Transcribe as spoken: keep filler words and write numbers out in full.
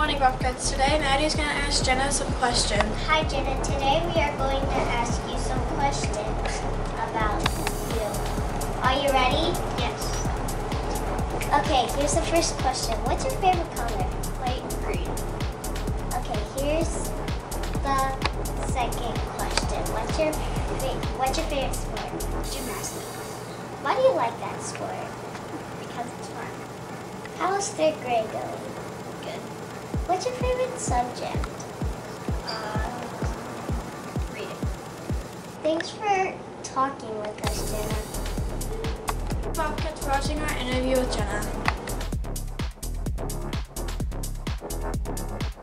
Morning, Bobcats. Today, Maddie is going to ask Jenna some questions. Hi, Jenna. Today we are going to ask you some questions about you. Are you ready? Yes. Okay, here's the first question. What's your favorite color? Light green. Okay, here's the second question. What's your fa- What's your favorite sport? Gymnastics. Why do you like that sport? Because it's fun. How is third grade going? Good. What's your favorite subject? Uh, reading. Thanks for talking with us, Jenna. Bobcats watching our interview with Jenna.